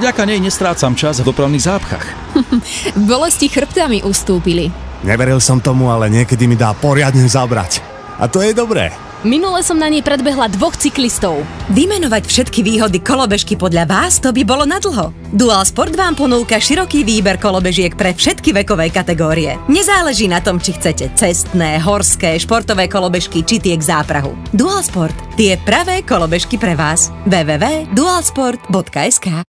Vďaka nej nestrácam čas v dopravných zápchách. Bolesti chrbta mi ustúpili. Neveril som tomu, ale niekedy mi dá poriadne zabrať. A to je dobré. Minule som na nej predbehla 2 cyklistov. Vymenovať všetky výhody kolobežky podľa vás, to by bolo nadlho. Dual Sport vám ponúka široký výber kolobežiek pre všetky vekové kategórie. Nezáleží na tom, či chcete cestné, horské, športové kolobežky či tie k záprahu. Dual Sport, tie pravé kolobežky pre vás. www.dualsport.sk